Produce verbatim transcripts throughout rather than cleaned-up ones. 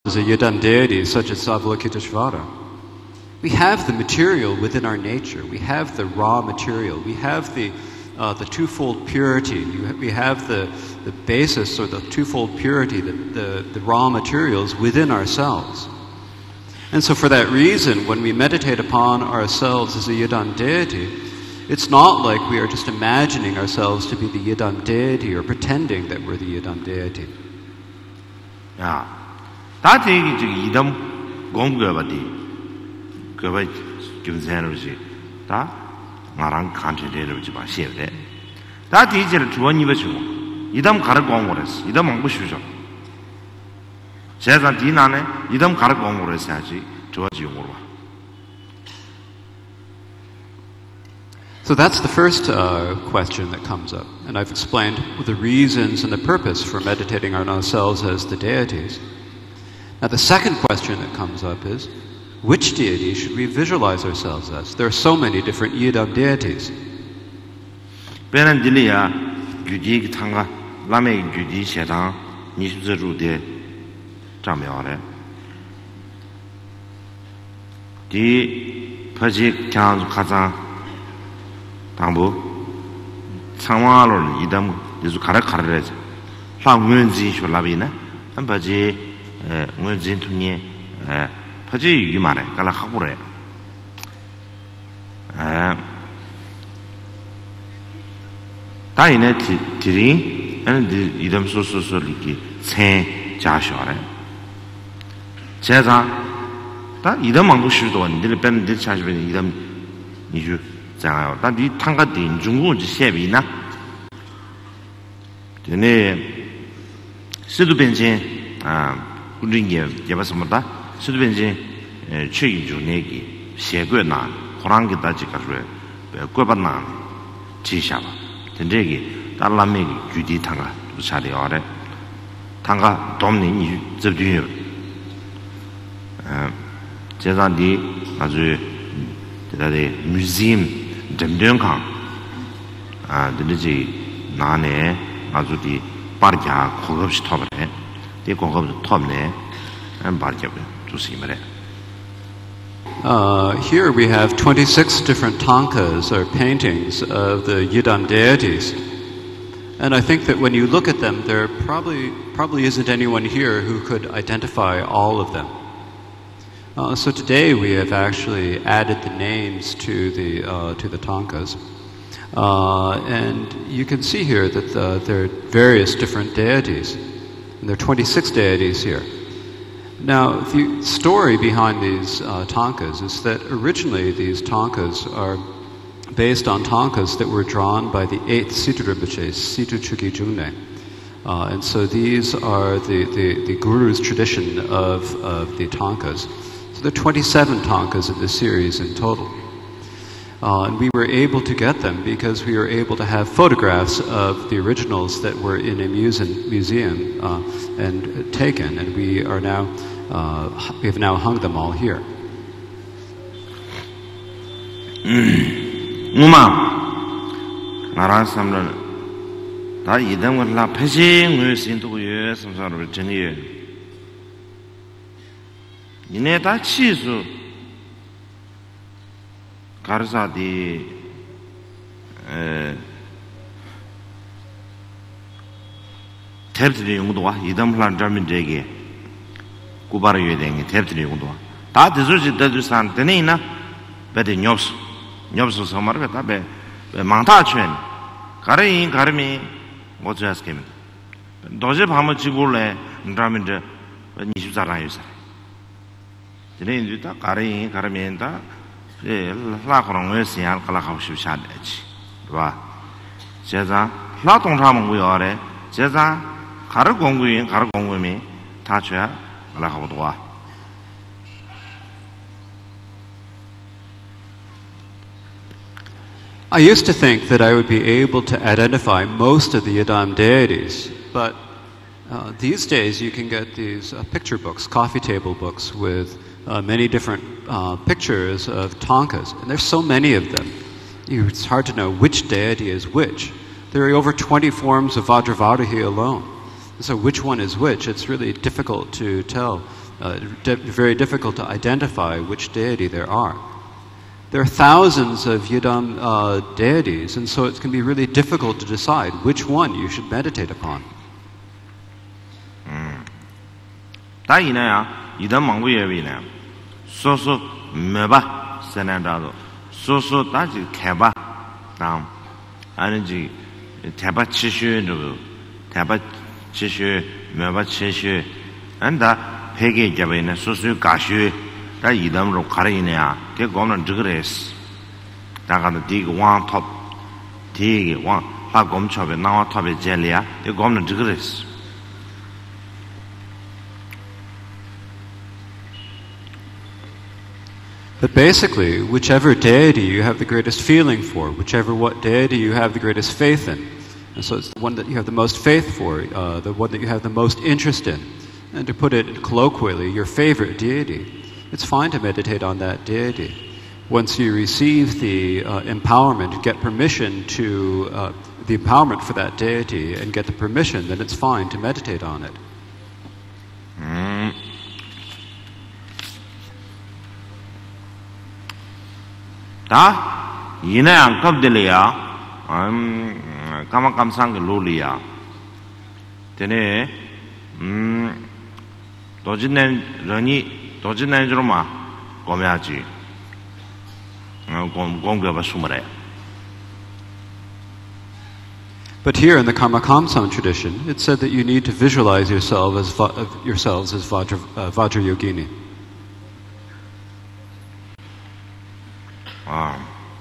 a Yidam deity such as Avalokiteshvara. We have the material within our nature. We have the raw material. We have the uh, the twofold purity. We have the the basis or the twofold purity, the, the, the raw materials within ourselves. And so for that reason, when we meditate upon ourselves as a Yidam deity, it's not like we are just imagining ourselves to be the Yidam deity or pretending that we're the Yidam deity. Yeah. That is the Yidam Gongavati. Gavai Gimzanovji. That Marang country did by Shevde. That is the Tuani Vachu. Yidam Karagongores, Yidam Angushujo. Says that Dinane, Yidam Karagongores Saji, Tuaji. So that's the first uh, question that comes up. And I've explained the reasons and the purpose for meditating on ourselves as the deities. Now the second question that comes up is, which deity should we visualize ourselves as? There are so many different Yidam deities. Benandilia, Gudi Tanga, Lame Gudi Shedan, Nishizu de Jamiore. Di Pajik Kyan Kazan Tambu Samalo Yidam is Karakarez. Lang Munzi Shulavina, and Baji Munzin to me. Paji Yumare, Galahapure. Diana Tiri and the Idam Soso Soliki, Saint Jashore. Cesar, that Idam Angushudo and independent charge with Idam Niju Zao, that the Tangadin, Jungu, Shevina. The name Sidu Benjin, Udingia, Yavasamata. Sudbenji Chi Junegi, Sheguna, Horangi Dajikare, Guabana, Chishaba, Tendegi, Dalamegi, Judi Tanga, Shadi Ore, Tanga, Domini, Zebdu, Jezandi, Mazu, the museum, Demdunkan, the Liji, Nane, Mazudi, Barja, Kogos Tobne, the Kogos Tobne, and Barja. Uh, here we have twenty-six different tankas or paintings of the Yidam deities. And I think that when you look at them, there probably, probably isn't anyone here who could identify all of them. Uh, so today we have actually added the names to the, uh, to the tankas. Uh, and you can see here that the, there are various different deities. And there are twenty-six deities here. Now, the story behind these uh, tankas is that originally these tankas are based on tankas that were drawn by the eighth Situ Rinpoche, Situ Chuki Jungne. Uh, and so these are the, the, the Guru's tradition of, of the tankas. So there are twenty-seven tankas in this series in total. Uh, and we were able to get them because we were able to have photographs of the originals that were in a museum, museum uh, and taken, and we are now uh, we have now hung them all here. Uma, Narasamra, that Idam was la pashing with into years of sort of genius. You know that she's Karsa di Tertri Yungdua, Idam Plan German Degi, Kubara Yuding, Tertri Yungdua. That is really the Dusan Tenina, but in Yobs, Yobs of Summer, but Mantachen, Karin, Karmi, what's asking? Does it how much you will Draminde, when you are user? The name you talk, Karin, Karamenta. La Congress and Kalahoshi Shadage. Jeza, Laton Ram we are, Jeza, Karagongi and Karagongumi, Tacha, Lahodwa. I used to think that I would be able to identify most of the Yidam deities, but uh, these days you can get these uh, picture books, coffee table books with Uh, many different uh, pictures of tankas, and there's so many of them. You, it's hard to know which deity is which. There are over twenty forms of Vajravadahi alone. So which one is which? It's really difficult to tell uh, di- very difficult to identify which deity there are. There are thousands of Yidam uh, deities, and so it can be really difficult to decide which one you should meditate upon. 다 이나야 이단 망부예비네. 소소 메바 세난다도 소소 다지 개바 다음 아는지 대바 치슈도 대바 치슈 메바 치슈 안다 회계 잡이네 소소 가슈 다 이담으로 가리네야. 그 거는 저그레스. 다가도 디가 왕탑 디가 왕 하검첩에 나와 탑에 젤리야. 그 거는 저그레스. But basically, whichever deity you have the greatest feeling for, whichever what deity you have the greatest faith in, and so it's the one that you have the most faith for, uh, the one that you have the most interest in, and to put it colloquially, your favorite deity, it's fine to meditate on that deity. Once you receive the uh, empowerment, get permission to, uh, the empowerment for that deity and get the permission, then it's fine to meditate on it. Mm. 다 이내양 겁들이야. 음, 까막감상 그 룰이야. 되네. 음, 도진낸 런이 도진낸 줄마 고매하지. 어, 공 공교가 숨으래. But here in the Karma Kamsang tradition, it said that you need to visualize yourself as va- yourselves as Vajra, uh, Vajra Yogini. 아,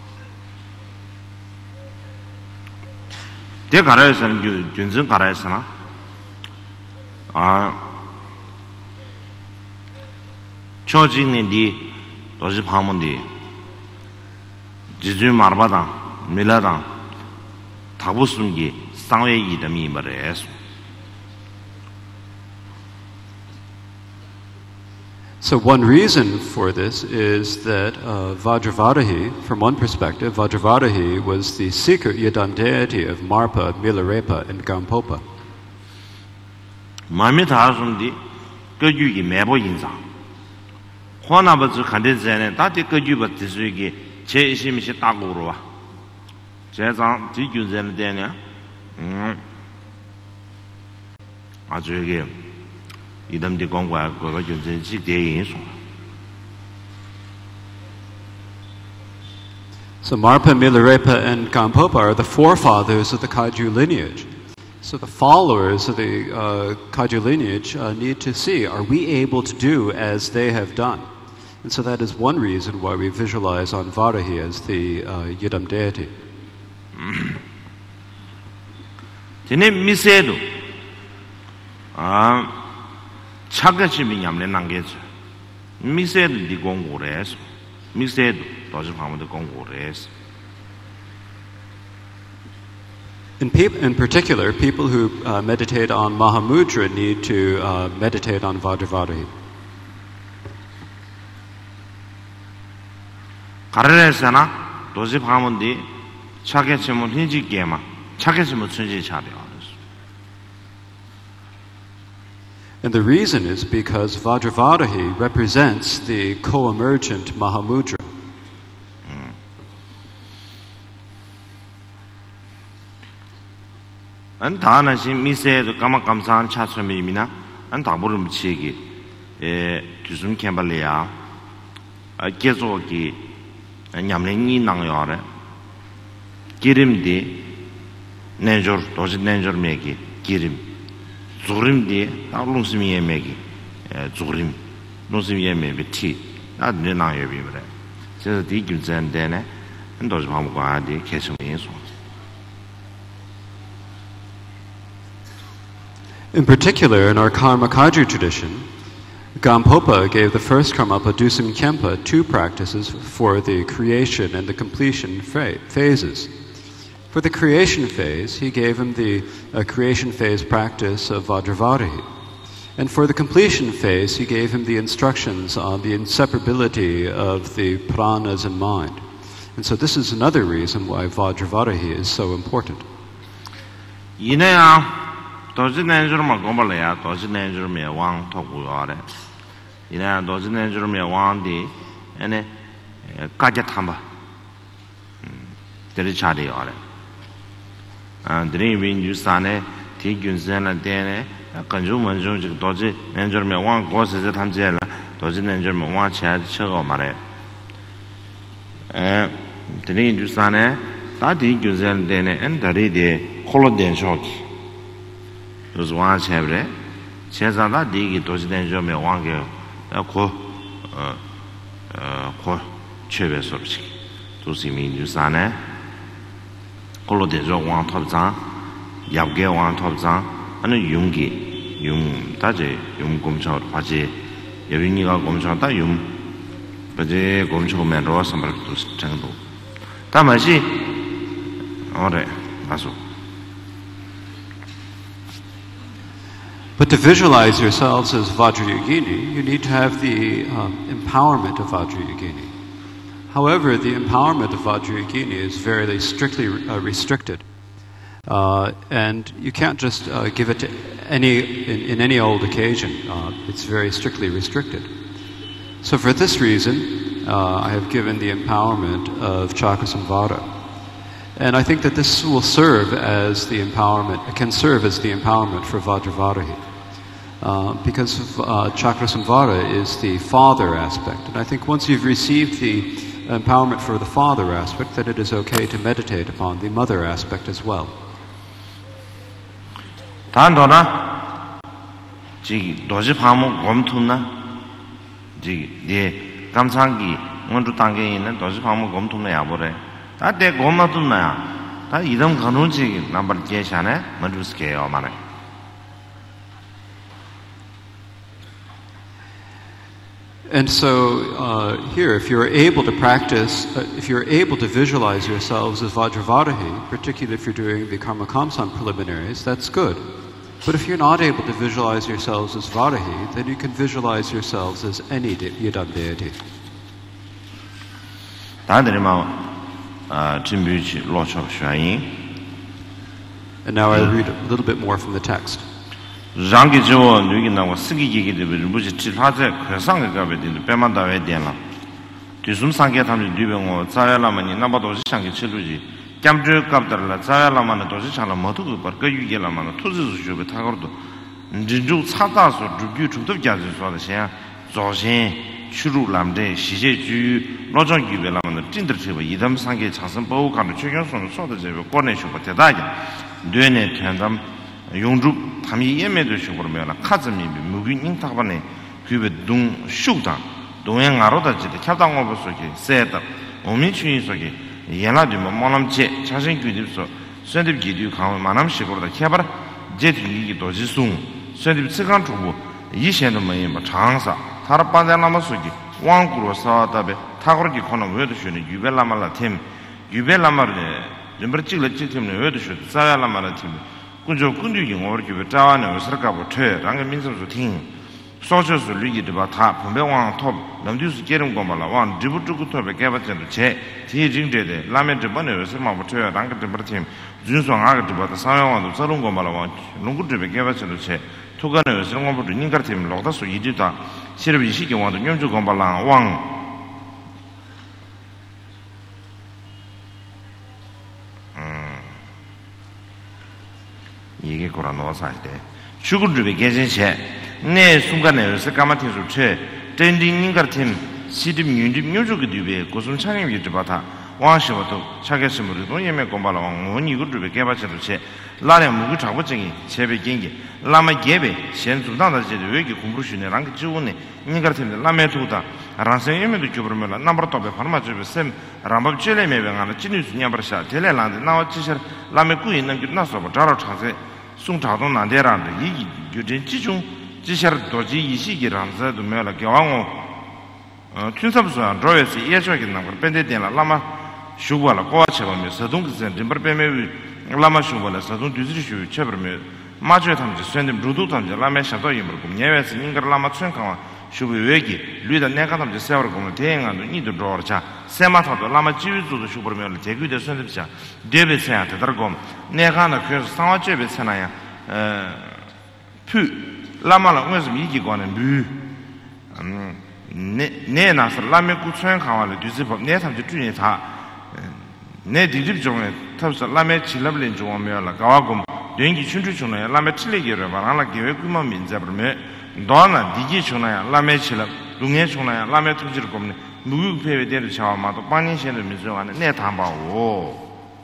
대 가라에서는 균성 가라에서나 아, 초직는디 도시 파문디 지주 마르바당 밀라당 다부순기 쌍외이的密码的예수. So one reason for this is that uh, Vajravadahi, from one perspective, Vajravadahi was the secret Yidam deity of Marpa, Milarepa, and Gampopa. 마음이 다하순디 거주기 매보 인상. 호나버즈 간대전에 다들 거주버 지수기 제심시 따고로 와. 제장 지규전에 되냐? 음. 아주 이게 이담디 공과 그거 준전시 대인소. So Marpa, Milarepa, and Gampopa are the forefathers of the Kaju lineage. So the followers of the uh, Kaju lineage uh, need to see, are we able to do as they have done? And so that is one reason why we visualize on Varahi as the uh, Yidam deity. 전에 미세도 아 차가심이 냠내 남게죠. 미세도 네 공부를 해서 미세도 도시 방문도 공부를 해서. In, peop- in particular, people who uh, meditate on Mahamudra need to uh, meditate on Vajravadahi. 가르에서나 도시 방문디 차가심은 hin지게마 차가심은 순지 차려. And the reason is because Vajravadahi represents the co-emergent Mahamudra. 안 다나신 미세도 까막감사한 차수미미나 안 다부를 미치기 에 주순 캠발리아 아 계속이 냠랭이 나요래 기름디 내저 도시 내저 메기 기름 주림디 다롱스미에 메기 에 주림 농스미에 메비티 나네 나요비브래 그래서 디규전데네 도시 방법과디 계속 인소. In particular, in our Karma Kaju tradition, Gampopa gave the first Karmapa, Dusum Kempa, two practices for the creation and the completion pha- phases. For the creation phase, he gave him the uh, creation phase practice of Vajravadahi. And for the completion phase, he gave him the instructions on the inseparability of the pranas and mind. And so this is another reason why Vajravadahi is so important. 이내야 도시 내주로만 공부해야 도시 내주로면 왕 토구요래 이나 도진에 좀 왕디 에네 까게 탐바 데리 차리 알아 아 드리 윈주산에 디균선에 데네 건조문 좀 지금 도지 nen저면 왕 고스에 탐지라 도지 nen저면 왕 차지 쳐고 말해 에 드리 윈주산에 다디 균선 데네 엔다리데 콜로덴 쇼키 그래서 왕 차브레 제자다 디기 도지 nen저면 왕게 고 어, 최배 소식. 도시민 유산에 콜로데조 왕 톱장, 야게 왕 톱장, 아니 용기, 용 다제 용 검사 화제 여빈이가 검사다 용 버제 검사면 로선발 정도. 다마시 어래 가서. But to visualize yourselves as Vajrayogini, you need to have the um, empowerment of Vajrayogini. However, the empowerment of Vajrayogini is very strictly uh, restricted. Uh, and you can't just uh, give it to any, in, in any old occasion. Uh, it's very strictly restricted. So for this reason, uh, I have given the empowerment of Chakrasamvara. And I think that this will serve as the empowerment, it can serve as the empowerment for Vajravarahi. Uh, because uh, Chakrasamvara is the father aspect. And I think once you've received the empowerment for the father aspect, that it is okay to meditate upon the mother aspect as well. 단도나 지 도지 파모 검토나 지 예 감상기 원주 단계에 있는 도지 파모 검토나 야보래 다대 고마도나야 다 이름 가능지 넘버 계산에 만들스게요 말해. And so uh, here, if you're able to practice, uh, if you're able to visualize yourselves as Vajravarahi, particularly if you're doing the Karma Kamsan preliminaries, that's good. But if you're not able to visualize yourselves as Varahi, then you can visualize yourselves as any de- Yidam deity. And now I read a little bit more from the text. 장기 지워 누기 나고 쓰기 얘기들 무지 칠하제 괴상의 가베 된 배만다 왜 된라 뒤숨 상계 탐지 뒤병어 자야라만이 나바도 상계 칠루지 깜주 갑들라 자야라만은 도시 차라 모두고 버거 유게라만은 투즈즈 주베 타거도 진주 차다서 주규 중도 가지 소다 샤 조신 추루람데 시제주 로정 유베라만은 찐들체버 이담 상계 자선 보고 가는 최경선을 쏟아 제베 꺼내셔버 대다게 뇌내 편담 용주 담이 예매도 쇼그러면 카즈미 무균 인탁반에 그베 동 슈다 동행 아로다 지데 캬당 오버서게 세다 오미추인 속에 예나도 뭐남체 자신 규립서 선립 기류 강을 만남식으로다 캬바라 제티기 도지숭 선립 측간 주부 이시에는 뭐뭐 장사 타르반자나마서기 왕구로 사다베 타고르기 코너 외도 쉬는 유벨라말라 팀 유벨라마르 점버 찍을 찍팀네 외도 쉬 자야라마라 팀 군조 군주기 오르기 자와는 어서가고 퇴 랑게 민서도 팅 소셔스 리기드바 타 분배왕 톱 남주스 게름 고말라 왕 디부투고 톱에 개바전도 제 디징제데 라멘드 번에 어서마고 퇴 랑게 드버팀 준수왕 아가 디바다 사용왕도 서른 고말라 왕 농구드베 개바전도 제 토가네 어서마고 닝가팀 로다스 이디다 시르비 시기 왕도 념주 고말라 왕 이게 고라 놓아서 때 죽을주베 계신체 내 순간에 어서 까마티서 최 덴딩닝 같은 시듭 윤집 묘주게 뒤에 고순 창임이 들바다 왕시부터 차게스물도 예매 공발라 왕원 이거주베 개바체도 제 라레 무구 잡고증이 제베 경기 라마 개베 현주당다 제도 외기 공부시네 랑 지원네 닝 같은 라메도다 란세 예매도 줘버면 남버터베 파르마주베 셈 람밥 쳬레메베가나 진뉴스 냐버샤 텔레란데 나와 지셔 라메 꾸이 남기 나서 자로 차세 송차도 난데란데 이 교전 지중 지셔 도지 이시기란서도 메라 교왕오 어 춘섭수한 로에스 예셔게 나고 벤데데나 라마 슈발라 고아체범에 서동기선 림버베메 라마 슈발라 서동 뒤지슈 쳬버메 마주에 탐지 선님 루도 탐지 라메 샤도 이므고 녀외스 닝거 라마 춘카와 슈비 외기 류다 내가 탐지 세워를 보면 대행한도 니도 로르자 세마타도 라마 지위조도 슈버메를 대규대 선집자 데베세야 되더고 내가는 그래서 상화죄베 세나야 어 푸 라마라 무슨 이기고는 무 ne na sa la me ku chuen kha wa le du se pop ne tham ju tu ni tha ne di di jong ne thab sa la me chi lab len jong me la ga wa gum den gi chun chu chung na la me chi le ge re ba la ge we ku ma min ja ber me do na di gi chung na la me chi lab lu nge chung na la me tu ji gum ne mu yu pe we de de cha ma do pa ni shen le mi zo wa ne tham ba wo.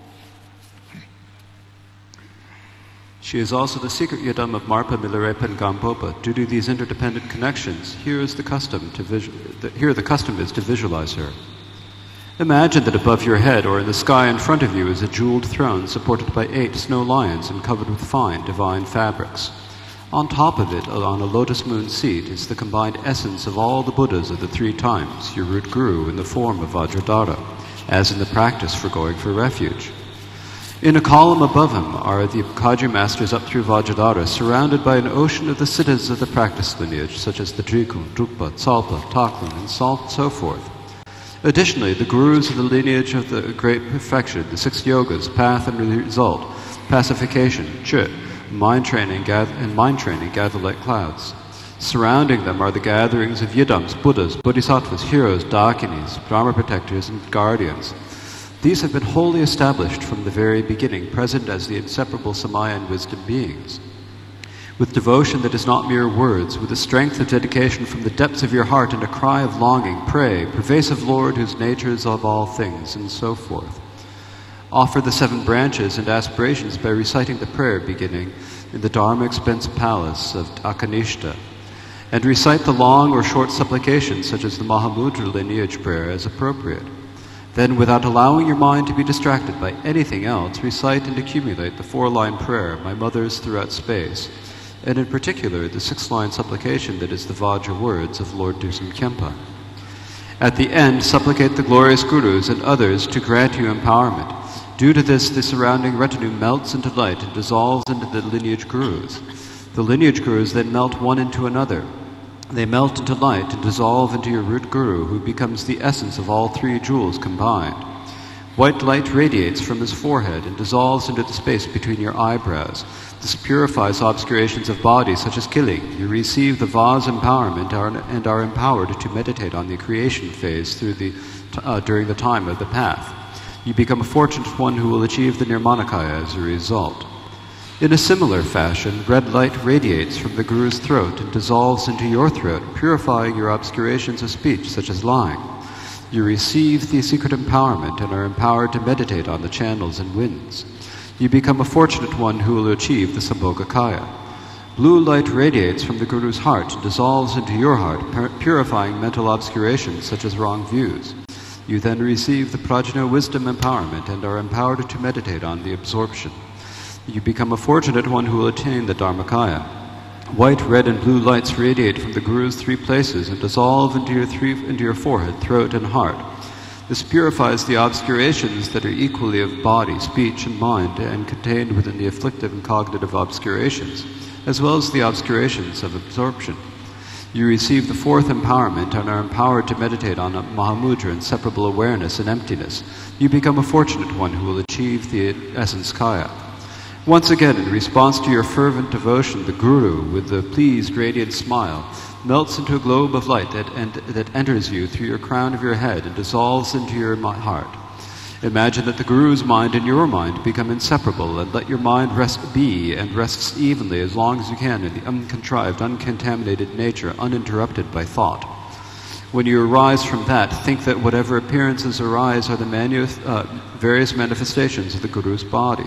She is also the secret yidam of Marpa Milarepan Gampopa. Due to these interdependent connections, here is the custom to visual, the, here the custom is to visualize her. Imagine that above your head or in the sky in front of you is a jeweled throne supported by eight snow lions and covered with fine divine fabrics. On top of it, on a lotus moon seat, is the combined essence of all the Buddhas of the three times, your root guru in the form of Vajradhara, as in the practice for going for refuge. In a column above him are the Kaji masters up through Vajradhara, surrounded by an ocean of the siddhas of the practice lineage, such as the Drikun, Drukpa, Tsalpa, Taklin, and so forth. Additionally, the gurus of the lineage of the great perfection, the six yogas, path and result, pacification, chit, mind training, and mind training gather like clouds. Surrounding them are the gatherings of yidams, Buddhas, Bodhisattvas, heroes, dakinis, Dharma protectors, and guardians. These have been wholly established from the very beginning, present as the inseparable Samaya and wisdom beings. With devotion that is not mere words, with the strength of dedication from the depths of your heart and a cry of longing, pray, pervasive Lord whose nature is of all things, and so forth. Offer the seven branches and aspirations by reciting the prayer beginning in the Dharma Expense Palace of Akanishta, and recite the long or short supplications such as the Mahamudra lineage prayer as appropriate. Then, without allowing your mind to be distracted by anything else, recite and accumulate the four-line prayer, My Mothers Throughout Space, and in particular the six-line supplication that is the Vajra words of Lord Dusam Khenpa. At the end, supplicate the glorious gurus and others to grant you empowerment. Due to this, the surrounding retinue melts into light and dissolves into the lineage gurus. The lineage gurus then melt one into another. They melt into light and dissolve into your root guru, who becomes the essence of all three jewels combined. White light radiates from his forehead and dissolves into the space between your eyebrows. This purifies obscurations of body, such as killing. You receive the Vaz empowerment and are empowered to meditate on the creation phase through the, uh, during the time of the path. You become a fortunate one who will achieve the Nirmanakaya as a result. In a similar fashion, red light radiates from the Guru's throat and dissolves into your throat, purifying your obscurations of speech, such as lying. You receive the secret empowerment and are empowered to meditate on the channels and winds. You become a fortunate one who will achieve the Sambhogakaya. Blue light radiates from the Guru's heart and dissolves into your heart, purifying mental obscurations, such as wrong views. You then receive the Prajna wisdom empowerment and are empowered to meditate on the absorption. You become a fortunate one who will attain the Dharmakaya. White, red, and blue lights radiate from the Guru's three places and dissolve into your, three, into your forehead, throat, and heart. This purifies the obscurations that are equally of body, speech, and mind, and contained within the afflictive and cognitive obscurations, as well as the obscurations of absorption. You receive the fourth empowerment and are empowered to meditate on Mahamudra, inseparable awareness and emptiness. You become a fortunate one who will achieve the essence Kaya. Once again, in response to your fervent devotion, the Guru, with the pleased, radiant smile, melts into a globe of light that, and, that enters you through your crown of your head and dissolves into your heart. Imagine that the Guru's mind and your mind become inseparable, and let your mind rest be and rests evenly as long as you can in the uncontrived, uncontaminated nature, uninterrupted by thought. When you arise from that, think that whatever appearances arise are the manu- uh, various manifestations of the Guru's body.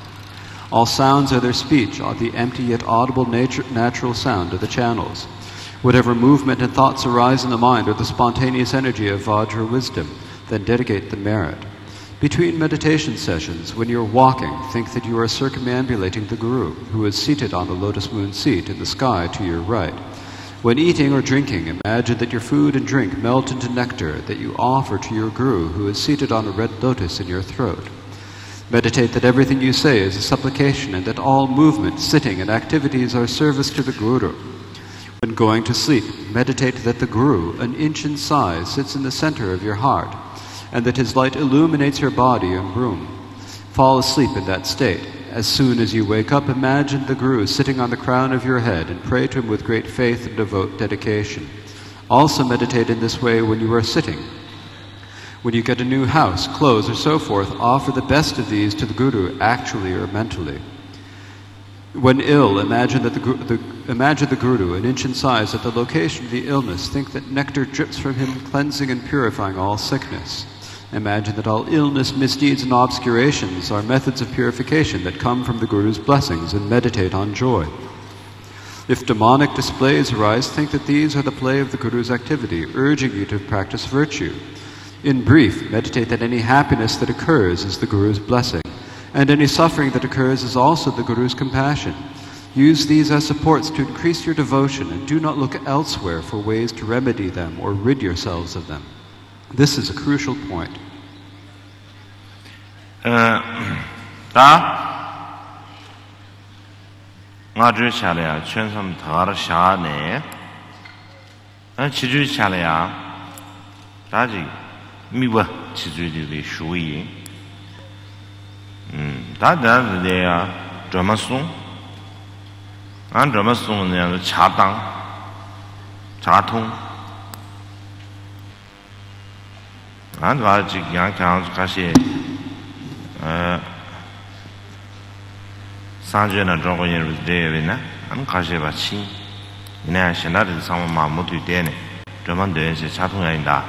All sounds are their speech, are the empty yet audible nature, natural sound of the channels. Whatever movement and thoughts arise in the mind are the spontaneous energy of Vajra wisdom. Then dedicate the merit. Between meditation sessions, when you are walking, think that you are circumambulating the Guru, who is seated on the lotus moon seat in the sky to your right. When eating or drinking, imagine that your food and drink melt into nectar that you offer to your Guru, who is seated on a red lotus in your throat. Meditate that everything you say is a supplication and that all movement, sitting, and activities are service to the Guru. When going to sleep, meditate that the Guru, an inch in size, sits in the center of your heart, and that his light illuminates your body and room. Fall asleep in that state. As soon as you wake up, imagine the Guru sitting on the crown of your head and pray to him with great faith and devout dedication. Also meditate in this way when you are sitting. When you get a new house, clothes, or so forth, offer the best of these to the Guru, actually or mentally. When ill, imagine, that the, the, imagine the Guru, an inch in size, at the location of the illness. Think that nectar drips from him, cleansing and purifying all sickness. Imagine that all illness, misdeeds, and obscurations are methods of purification that come from the Guru's blessings, and meditate on joy. If demonic displays arise, think that these are the play of the Guru's activity, urging you to practice virtue. In brief, meditate that any happiness that occurs is the Guru's blessing, and any suffering that occurs is also the Guru's compassion. Use these as supports to increase your devotion, and do not look elsewhere for ways to remedy them or rid yourselves of them. This is a crucial point. Uh, da, nga zhu xia le ya, quan sam tar xia ne, an qi zhu xia le ya, da ji, mi wa qi zhu li li shu yi. Da da de ya, zhe ma song, an zhe ma song ne ya, cha dang, cha tong. An wa ji yang kang ka xie, uh, san jue na zhong yin ru de ye na, an ka xie ba qi. Ina xin da de sang ma mu tu de ne, zhe ma de xie cha tong ya yin da.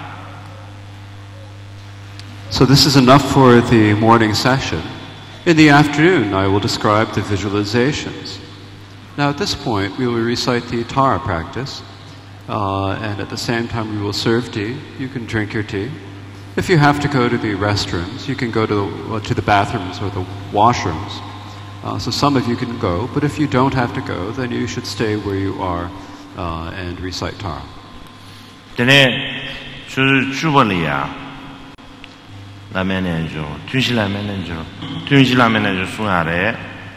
So this is enough for the morning session. In the afternoon, I will describe the visualizations. Now at this point, we will recite the Tara practice, uh, and at the same time we will serve tea. You can drink your tea. If you have to go to the restrooms, you can go to the, uh, to the bathrooms or the washrooms. Uh, so some of you can go, but if you don't have to go, then you should stay where you are uh, and recite Tara. Today, chu chu bo li ya. La men ne jo, tun shi la men ne jo, tun shi la men ne jo su ya de.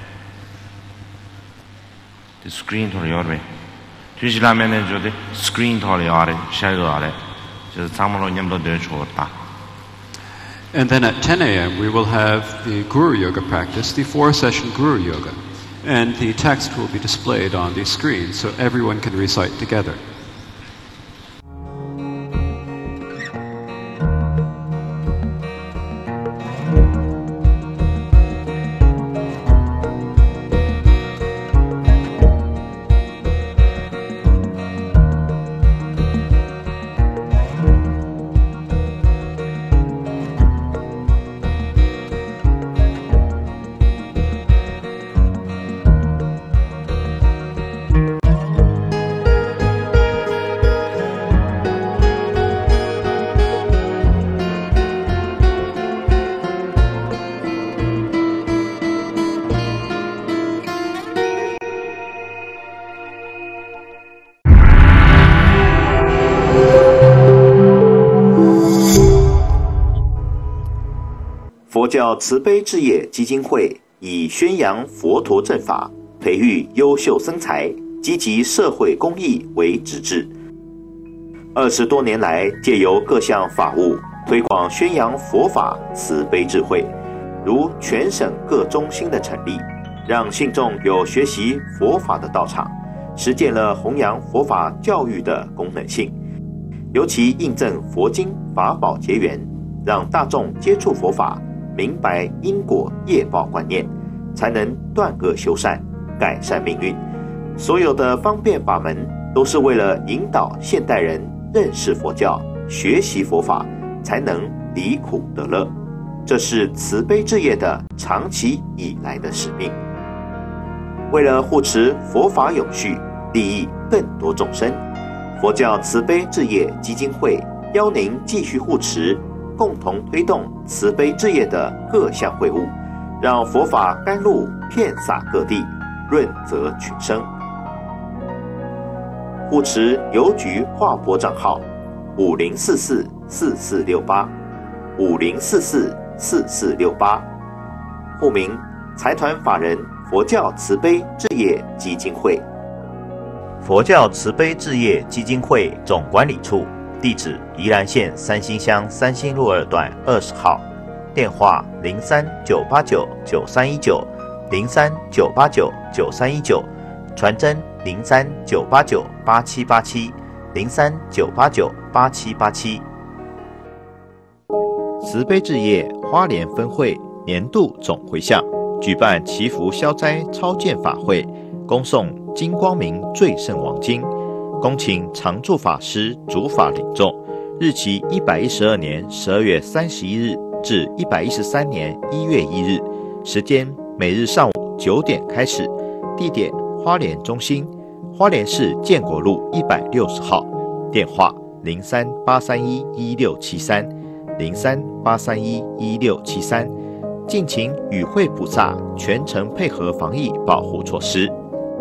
The screen to your way. Tun shi la men ne jo de screen to your de, sha ge de. Just zang mo lo nyam lo de chuo da. And then at ten a m we will have the Guru Yoga practice, the four-session Guru Yoga. And the text will be displayed on the screen so everyone can recite together. 佛教慈悲置业基金会以宣扬佛陀正法、培育优秀僧才、积极社会公益为旨志。二十多年来，借由各项法务推广宣扬佛法慈悲智慧，如全省各中心的成立，让信众有学习佛法的道场，实践了弘扬佛法教育的功能性。尤其印证佛经法宝结缘，让大众接触佛法，明白因果业报观念，才能断恶修善，改善命运。所有的方便法门都是为了引导现代人认识佛教，学习佛法，才能离苦得乐。这是慈悲置业的长期以来的使命。为了护持佛法永续，利益更多众生，佛教慈悲置业基金会邀您继续护持，共同推动慈悲置业的各项会务，让佛法甘露遍洒各地，润泽群生。护持邮局划拨账号五零四四四四六八五零四四四四六八，户名财团法人佛教慈悲置业基金会。 佛教慈悲置业基金会总管理处，地址宜兰县三星乡三星路二段二十号，电话零三九八九九三一九零三九八九九三一九，传真零三九八九八七八七零三九八九八七八七。慈悲置业花莲分会年度总回向举办祈福消灾超荐法会，恭诵金光明最胜王经，恭请常住法师主法领众。日期一百一十二年十二月三十一日至一百一十三年一月一日，时间每日上午九点开始，地点花莲中心，花莲市建国路一百六十号，电话零三八三一一六七三零三八三一一六七三，敬请与会菩萨全程配合防疫保护措施。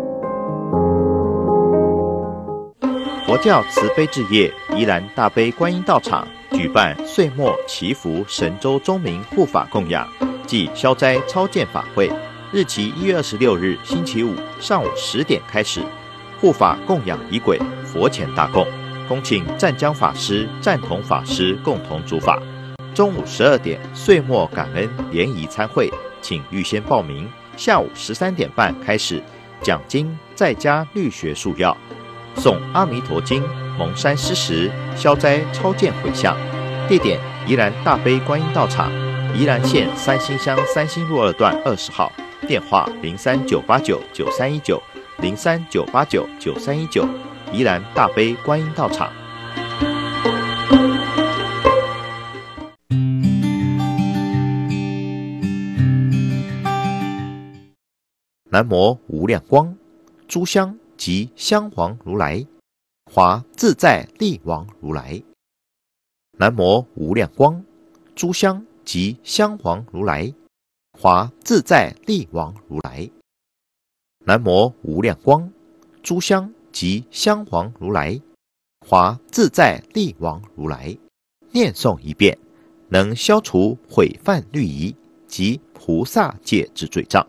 佛教慈悲置业宜兰大悲观音道场举办岁末祈福神州中明护法供养暨消灾超荐法会，日期一月二十六日星期五上午十点开始，护法供养仪轨佛前大供，恭请湛江法师、湛同法师共同主法。中午十二点岁末感恩联谊参会，请预先报名。下午十三点半开始，讲经在家律学束要，诵阿弥陀经、蒙山施食、消灾超荐回向。地点宜兰大悲观音道场，宜兰县三星乡三星路二段二十号，电话零三九八九九三一九零三九八九九三一九，宜兰大悲观音道场。南无无量光，诸香及香皇如来，华自在力王如来。南无无量光，诸香及香皇如来，华自在力王如来。南无无量光，诸香及香皇如来，华自在力王如来。念诵一遍，能消除毁犯律仪及菩萨戒之罪障。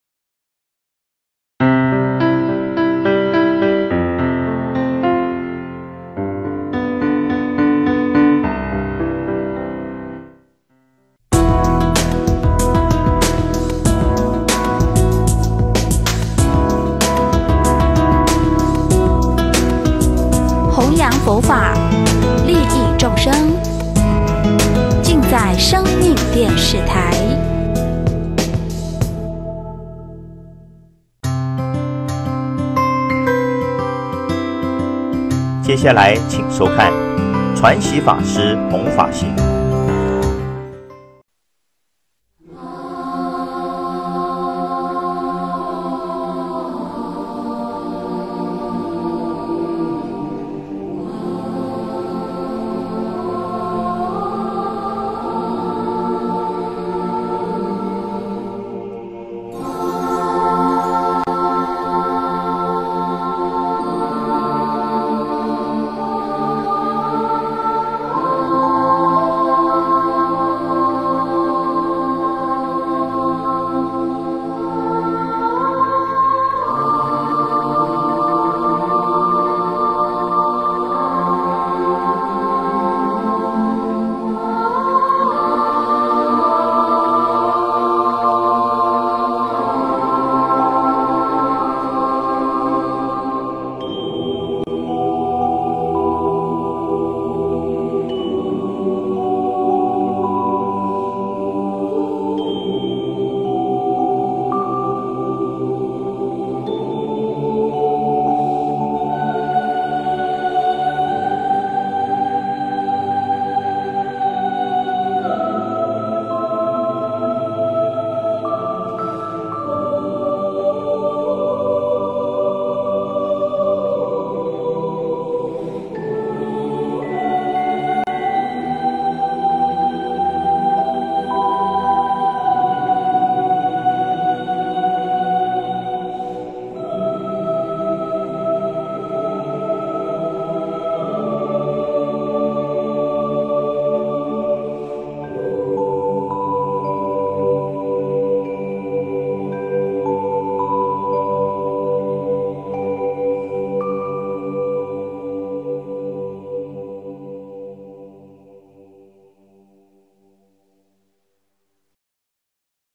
佛法利益众生，尽在生命电视台。 接下来请收看传习法师弘法行。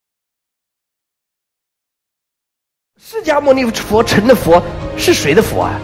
释迦牟尼佛成的佛是谁的佛啊？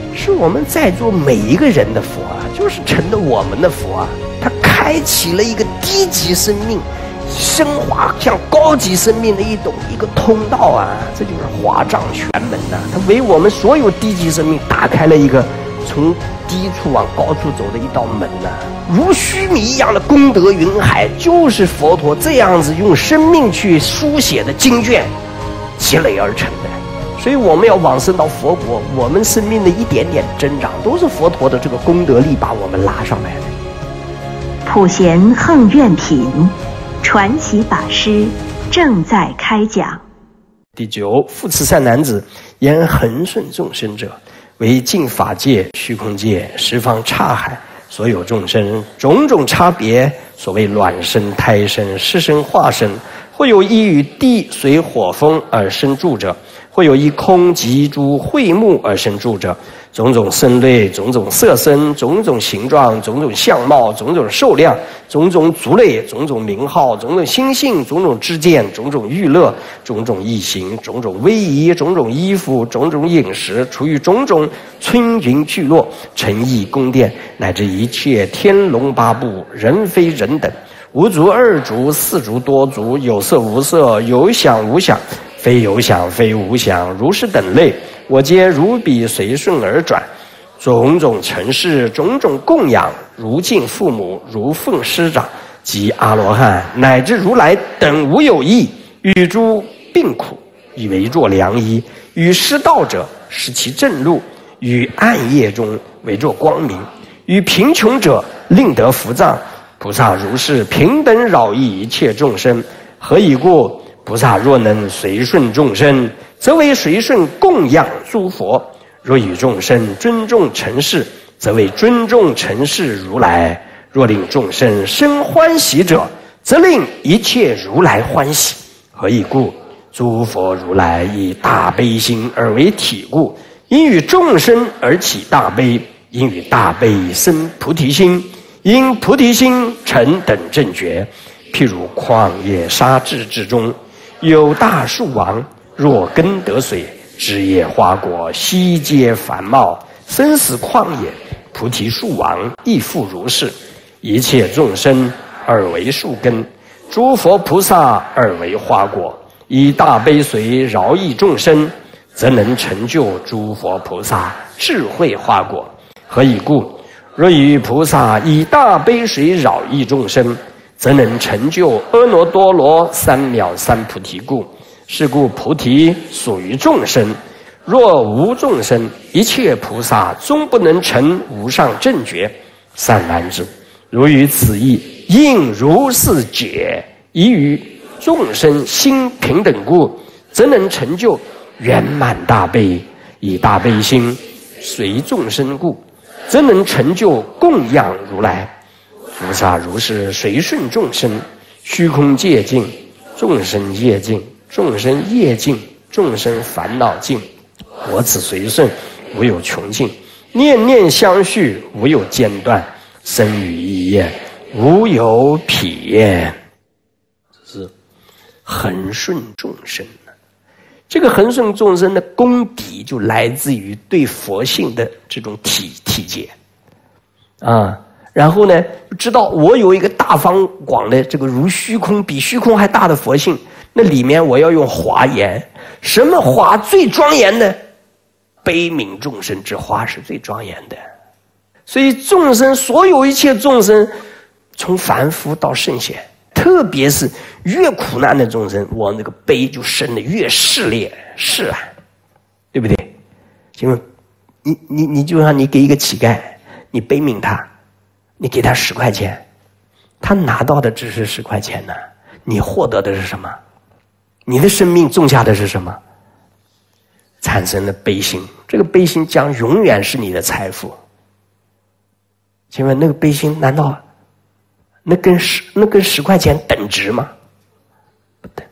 是我们在座每一个人的佛啊，就是成了我们的佛啊。它开启了一个低级生命升华向高级生命的一种一个通道啊，这就是华藏玄门呐、啊。它为我们所有低级生命打开了一个从低处往高处走的一道门呐、啊。如须弥一样的功德云海，就是佛陀这样子用生命去书写的经卷积累而成的。所以我们要往生到佛国，我们生命的一点点增长，都是佛陀的这个功德力把我们拉上来的。 普贤横愿品传奇法师正在开讲。 第九，复慈善男子，言恒顺众生者，为净法界、虚空界、十方刹海所有众生种种差别，所谓卵生、胎生、湿生、化生，或有依于地、水、火、风而生住者，或有依空、极、诸会目而生住者，种种身类、种种色身、种种形状、种种相貌、种种寿量、种种族类、种种名号、种种心性、种种知见、种种欲乐、种种异形、种种威仪、种种衣服、种种饮食，处于种种春云聚落、城邑宫殿，乃至一切天龙八部、人非人等，无足、二足、四足、多足，有色无色，有想无想，非有想非无想，如是等类，我皆如彼随顺而转，种种尘世，种种供养，如敬父母，如奉师长，及阿罗汉乃至如来等无有异，与诸病苦以为作良医，与失道者使其正路，与暗夜中为作光明，与贫穷者令得福藏。菩萨如是平等饶益一切众生，何以故？菩萨若能随顺众生，则为随顺供养诸佛；若与众生尊重尘世，则为尊重尘世如来；若令众生生欢喜者，则令一切如来欢喜。何以故？诸佛如来以大悲心而为体故，因与众生而起大悲，因与大悲生菩提心，因菩提心成等正觉。譬如旷野沙质之中，有大树王，若根得水，枝叶花果悉皆繁茂，生死旷野，菩提树王亦复如是。一切众生而为树根，诸佛菩萨而为花果，以大悲随饶益众生，则能成就诸佛菩萨智慧花果。何以故？若与菩萨以大悲随饶益众生，则能成就阿耨多罗三藐三菩提故。是故菩提属于众生，若无众生，一切菩萨终不能成无上正觉。善男子，如于此意，应如是解，以与众生心平等故，则能成就圆满大悲。以大悲心随众生故，则能成就供养如来。菩萨如是随顺众生，虚空界尽，众生业尽，众生业尽，众生烦恼尽，我此随顺无有穷尽，念念相续无有间断，生于意业无有疲厌。是恒顺众生。这个恒顺众生的功底就来自于对佛性的这种体体解啊。然后呢，知道我有一个大方广的这个如虚空比虚空还大的佛性，那里面我要用华严。什么华最庄严的？悲悯众生之华是最庄严的。所以众生，所有一切众生，从凡夫到圣贤，特别是越苦难的众生，我那个悲就生得越炽烈释然，对不对？请问你你你就像你给一个乞丐，你悲悯他，你给他十块钱，他拿到的只是十块钱呢，你获得的是什么？你的生命种下的是什么？产生了悲心，这个悲心将永远是你的财富。请问那个悲心难道那跟十那跟十块钱等值吗？不等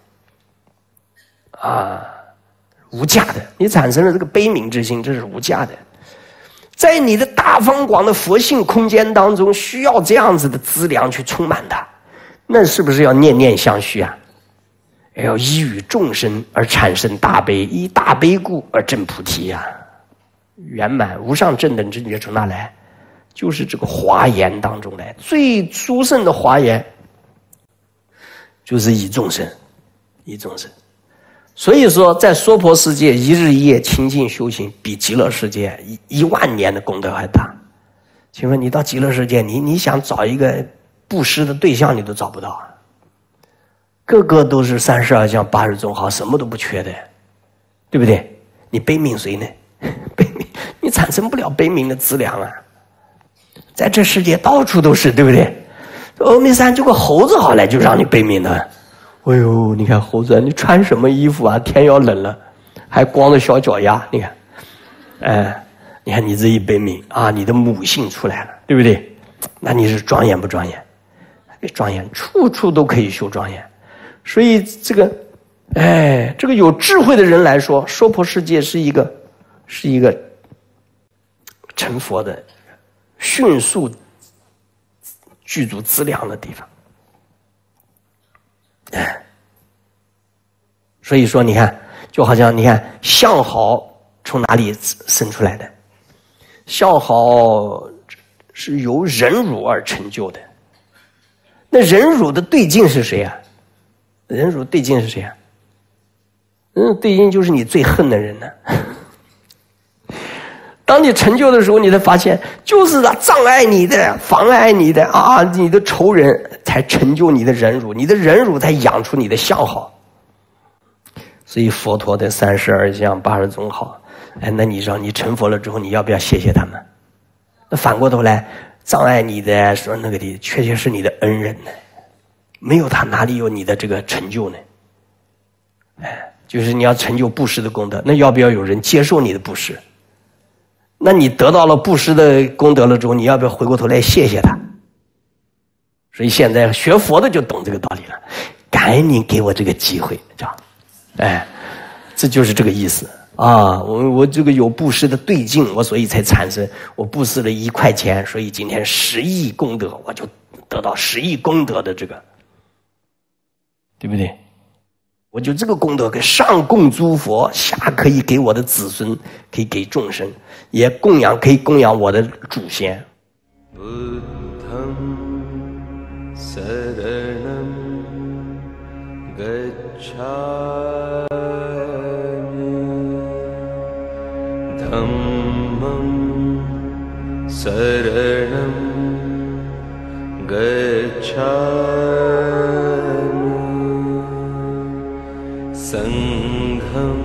啊，无价的。你产生了这个悲悯之心，这是无价的。在你的大方广的佛性空间当中，需要这样子的资粮去充满它，那是不是要念念相续啊？要依与众生而产生大悲，依大悲故而证菩提啊。 圆满无上正等正觉从哪来？就是这个华严当中来，最殊胜的华严就是以众生，以众生。所以说在娑婆世界一日一夜清净修行，比极乐世界一一万年的功德还大。请问你到极乐世界，你你想找一个布施的对象，你都找不到，个个都是三十二相八十种好，什么都不缺的，对不对？你悲悯谁呢？悲悯你产生不了悲悯的资粮啊！在这世界到处都是，对不对？峨眉山这个猴子好来就让你悲悯的，哎呦，你看猴子，你穿什么衣服啊？天要冷了，还光着小脚丫，你看，哎。你看你这一悲悯啊，你的母性出来了，对不对？那你是庄严不庄严？庄严，处处都可以修庄严。所以这个，哎，这个有智慧的人来说，娑婆世界是一个，是一个成佛的迅速具足资粮的地方。哎，所以说你看，就好像你看相好从哪里生出来的？相好是由忍辱而成就的，那忍辱的对境是谁啊？忍辱对境是谁啊？嗯，对境就是你最恨的人呢。当你成就的时候，你才发现，就是他障碍你的、妨碍你的啊，你的仇人才成就你的忍辱，你的忍辱才养出你的相好。所以佛陀的三十二相、八十种好。哎，那你让你成佛了之后，你要不要谢谢他们？那反过头来障碍你的说那个的，确实是你的恩人呢，没有他哪里有你的这个成就呢？哎，就是你要成就布施的功德，那要不要有人接受你的布施？那你得到了布施的功德了之后，你要不要回过头来谢谢他？所以现在学佛的就懂这个道理了，感恩您给我这个机会，这样，哎，这就是这个意思。啊，我我这个有布施的对境，我所以才产生，我布施了一块钱，所以今天十亿功德，我就得到十亿功德的这个，对不对？我就这个功德给上供诸佛，下可以给我的子孙，可以给众生，也供养可以供养我的祖先。 Dhammam saranam gacchami sangham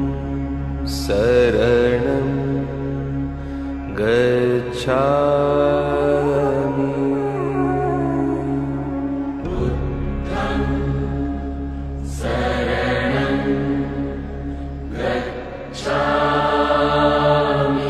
saranam gacchami buddham saranam gacchami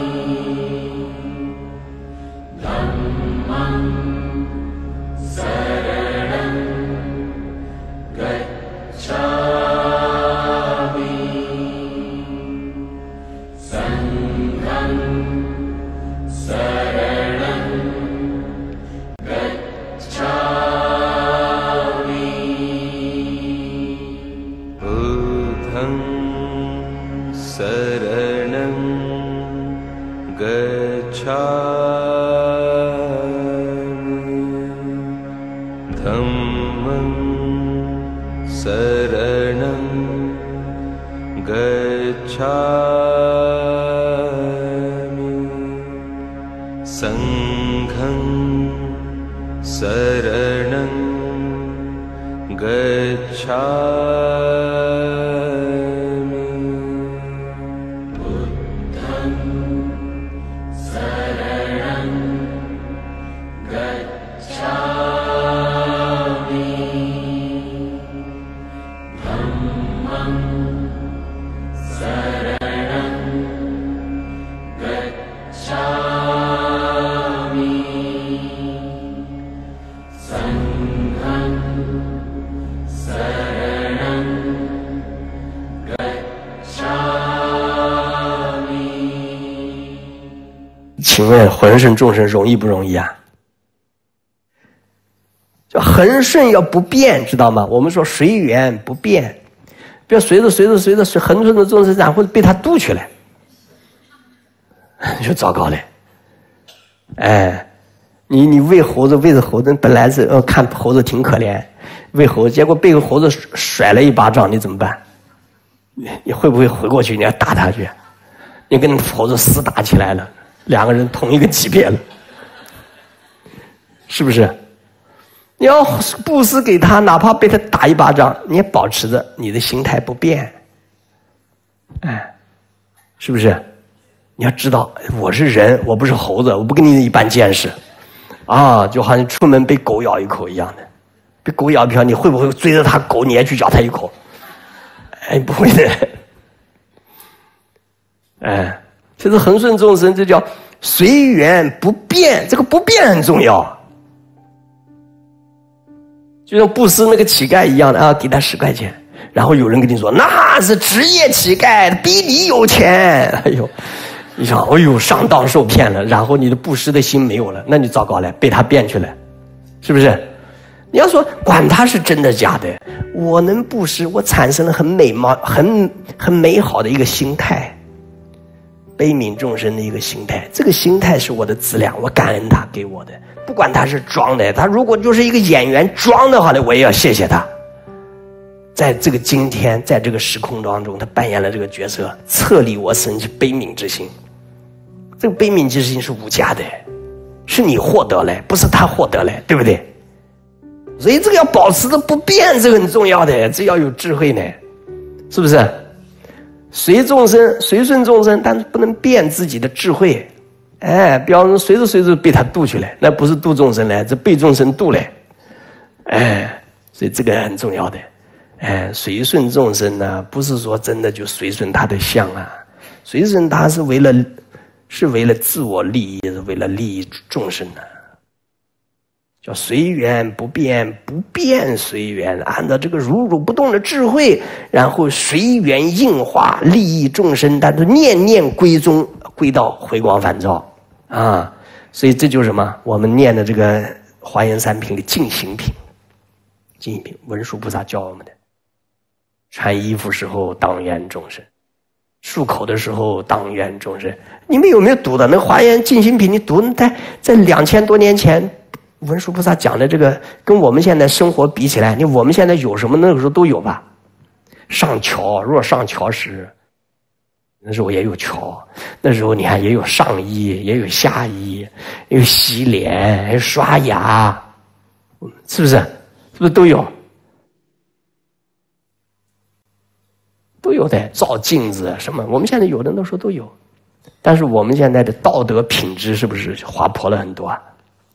请问恒顺众生容易不容易啊？就恒顺要不变，知道吗？我们说随缘不变，不要随着随着随着恒顺的众生，然后被他渡去了。 就糟糕了。哎，你你喂猴子喂着猴子，本来是呃看猴子挺可怜，喂猴子，结果被个猴子甩了一巴掌，你怎么办？你你会不会回过去你要打他去？你跟猴子厮打起来了，两个人同一个级别了，是不是？你要布施给他，哪怕被他打一巴掌，你也保持着你的心态不变，哎，是不是？你要知道，我是人，我不是猴子，我不跟你一般见识，啊，就好像出门被狗咬一口一样的，被狗咬一口，你会不会追着他狗，你也去咬他一口？哎，不会的，哎，这是恒顺众生，这叫随缘不变，这个不变很重要。就像布施那个乞丐一样的啊，给他十块钱，然后有人跟你说那是职业乞丐，比你有钱。哎呦，你想，哎呦，上当受骗了，然后你的布施的心没有了，那你糟糕了，被他骗去了，是不是？你要说管他是真的假的，我能布施，我产生了很美貌、很很美好的一个心态，悲悯众生的一个心态，这个心态是我的资粮，我感恩他给我的，不管他是装的，他如果就是一个演员装的话呢，我也要谢谢他。在这个今天，在这个时空当中，他扮演了这个角色，策立我生起悲悯之心。这个悲悯之心是无价的，是你获得了，不是他获得了，对不对？所以这个要保持着不变，这个很重要的，这要有智慧呢，是不是？随众生，随顺众生，但是不能变自己的智慧。哎，比方说随着随着被他渡去了，那不是渡众生了，这被众生渡了。哎，所以这个很重要的。哎，随顺众生呢，不是说真的就随顺他的相啊，随顺他是为了是为了自我利益，是为了利益众生的。叫随缘不变，不变随缘，按照这个如如不动的智慧，然后随缘应化，利益众生，但是念念归宗，归到回光返照啊！所以这就是什么？我们念的这个华严三品的净行品，净行品，文殊菩萨教我们的：穿衣服时候当愿众生，漱口的时候当愿众生。你们有没有读的那华严净行品？你读在在两千多年前。文殊菩萨讲的这个跟我们现在生活比起来，你我们现在有什么那个时候都有吧？上桥，若上桥时，那时候也有桥，那时候你看也有上衣，也有下衣，也有洗脸，还有刷牙，是不是？是不是都有？都有的，照镜子什么，我们现在有的那时候都有，但是我们现在的道德品质是不是滑坡了很多啊？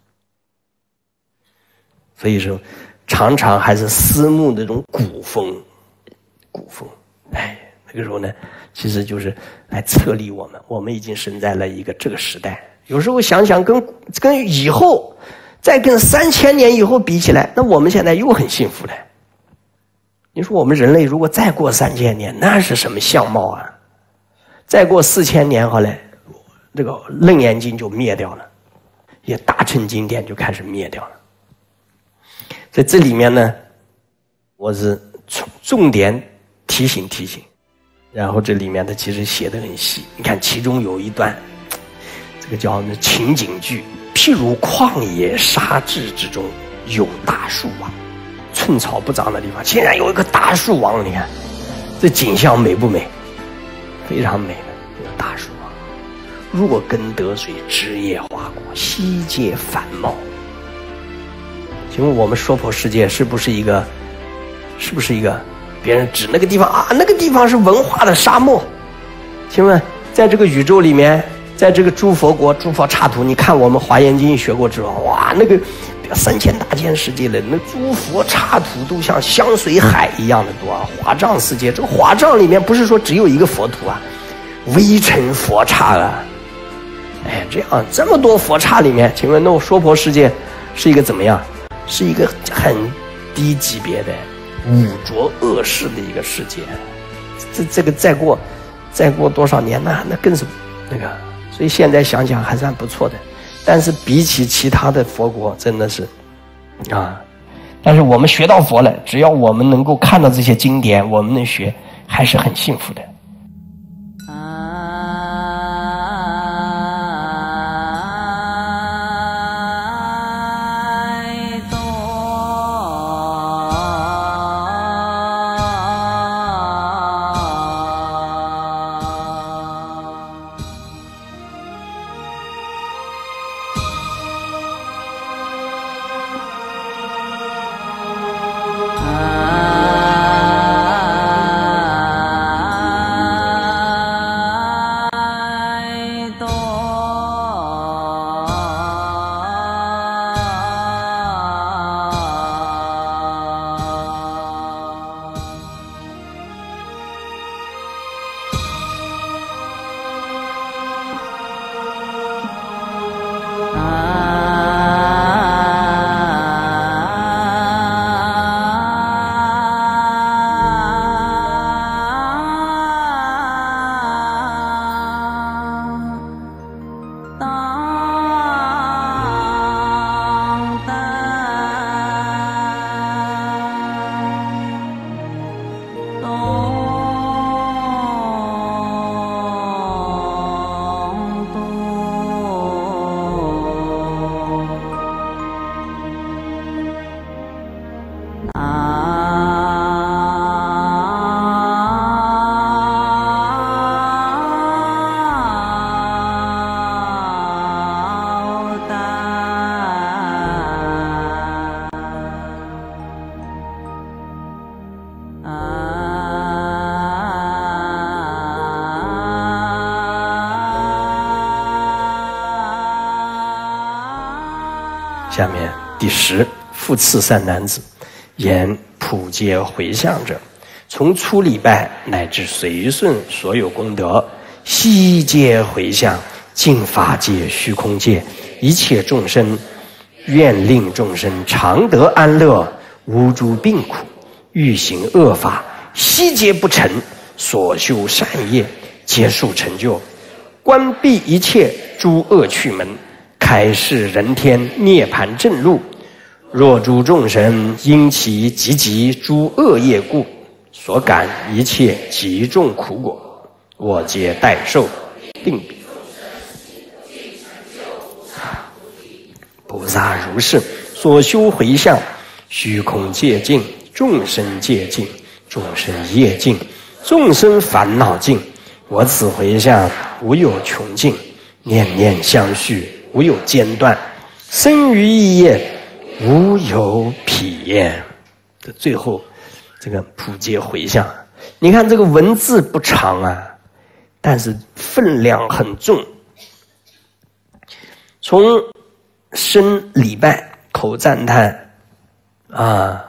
所以说，常常还是思慕那种古风，古风，哎，那个时候呢，其实就是来策立我们。我们已经生在了一个这个时代。有时候想想跟，跟跟以后，再跟三千年以后比起来，那我们现在又很幸福了。你说我们人类如果再过三千年，那是什么相貌啊？再过四千年好了，这个楞严经就灭掉了，也大乘经典就开始灭掉了。在这里面呢，我是重点提醒提醒，然后这里面的其实写得很细。你看其中有一段，这个叫情景句，譬如旷野沙质之中有大树王，寸草不长的地方竟然有一个大树王，你看这景象美不美？非常美的有大树王，若根得水，枝叶花果，悉皆繁茂。请问我们娑婆世界是不是一个，是不是一个别人指那个地方啊？那个地方是文化的沙漠。请问，在这个宇宙里面，在这个诸佛国、诸佛刹土，你看我们华严经学过之后，哇，那个三千大千世界的那诸佛刹土都像香水海一样的多啊！华藏世界，这个华藏里面不是说只有一个佛土啊，微尘佛刹啊。哎，这样这么多佛刹里面，请问那娑婆世界是一个怎么样？是一个很低级别的污浊恶世的一个世界，这这个再过再过多少年那那更是那个，所以现在想想还算不错的，但是比起其他的佛国真的是啊，但是我们学到佛了，只要我们能够看到这些经典，我们能学，还是很幸福的。啊下面第十，复次善男子，言普皆回向者，从初礼拜乃至随顺所有功德，悉皆回向，净法界、虚空界一切众生，愿令众生常得安乐，无诸病苦，欲行恶法，悉皆不成，所修善业皆速成就，关闭一切诸恶趣门，开示人天涅盘正路。若诸众生因其积极诸恶业故，所感一切极重苦果，我皆代受定彼。菩萨如是，所修回向，虚空界尽，众生界尽，众生业尽，众生烦恼尽，我此回向无有穷尽，念念相续，无有间断，生于意业，无有疲厌。这最后这个普皆回向，你看这个文字不长啊，但是分量很重。从身礼拜、口赞叹啊，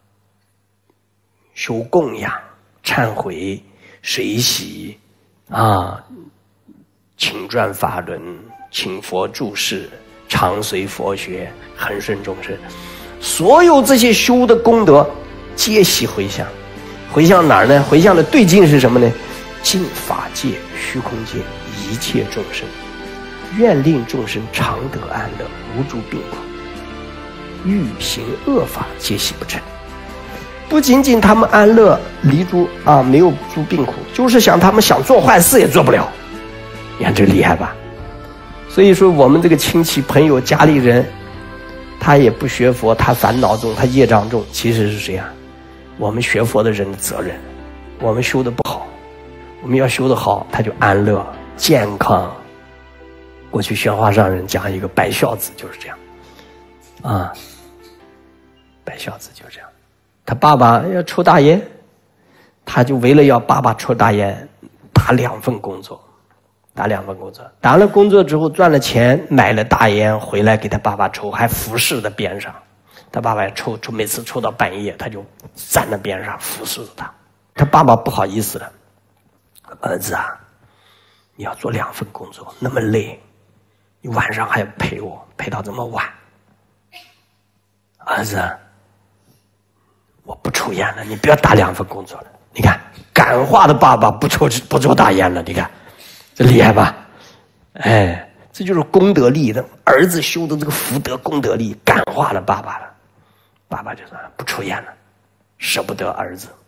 修供养、忏悔、随喜啊，请转法轮、请佛注释、常随佛学、恒顺众生，所有这些修的功德皆悉回向。回向哪儿呢？回向的对境是什么呢？净法界、虚空界一切众生，愿令众生常得安乐，无诸病苦，欲行恶法，皆悉不成。不仅仅他们安乐离诸啊没有诸病苦，就是想他们想做坏事也做不了。你看这厉害吧？所以说我们这个亲戚朋友家里人，他也不学佛，他烦恼重，他业障重，其实是谁啊？我们学佛的人的责任。我们修的不好，我们要修的好，他就安乐健康。过去宣化上人讲一个白孝子就是这样啊，白孝子就是这样。他爸爸要抽大烟，他就为了要爸爸抽大烟，打两份工作，打两份工作，打了工作之后赚了钱，买了大烟回来给他爸爸抽，还服侍在边上。他爸爸抽抽，每次抽到半夜，他就站在边上服侍着他。他爸爸不好意思了，儿子啊，你要做两份工作，那么累，你晚上还要陪我，陪到这么晚。儿子，我不抽烟了，你不要打两份工作了。你看，感化的爸爸不抽不抽大烟了，你看，这厉害吧？哎，这就是功德力的，儿子修的这个福德功德力，感化了爸爸了。爸爸就说不抽烟了，舍不得儿子。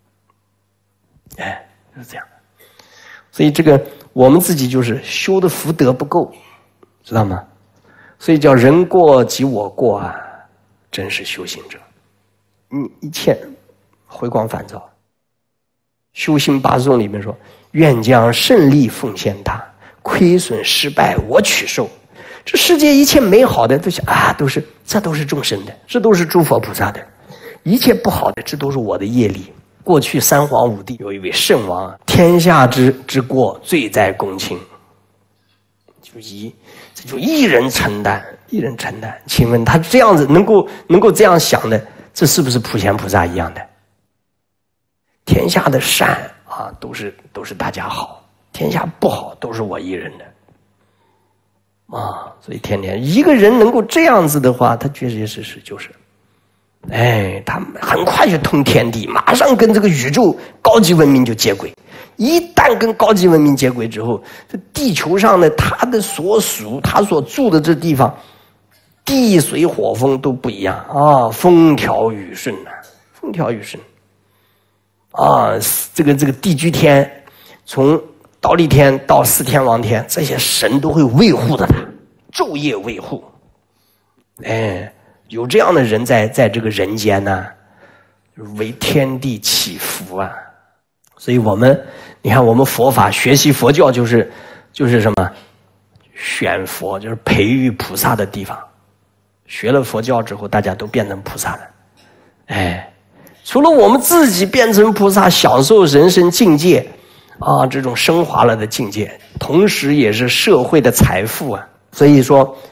哎，是这样。所以这个我们自己就是修的福德不够，知道吗？所以叫人过即我过啊，真是修行者。你一切回光返照。修行八颂里面说，愿将胜利奉献他，亏损失败我取受。这世界一切美好的都想啊，都是这都是众生的，这都是诸佛菩萨的；一切不好的，这都是我的业力。过去三皇五帝有一位圣王，天下之之过，罪在公卿，就一这就一人承担，一人承担。请问他这样子能够能够这样想的，这是不是普贤菩萨一样的？天下的善啊，都是都是大家好；天下不好，都是我一人的。啊，所以天天一个人能够这样子的话，他确确实实就是，哎，他很快就通天地，马上跟这个宇宙高级文明就接轨。一旦跟高级文明接轨之后，这地球上的他的所属，他所住的这地方，地水火风都不一样啊，风调雨顺呐、啊，风调雨顺。啊，这个这个地居天，从忉利天到四天王天，这些神都会维护着他，昼夜维护。哎，有这样的人在在这个人间呢、啊，为天地祈福啊。所以我们，你看我们佛法学习佛教就是就是什么，选佛就是培育菩萨的地方。学了佛教之后，大家都变成菩萨了。哎，除了我们自己变成菩萨，享受人生境界。啊，这种升华了的境界，同时也是社会的财富啊。所以说，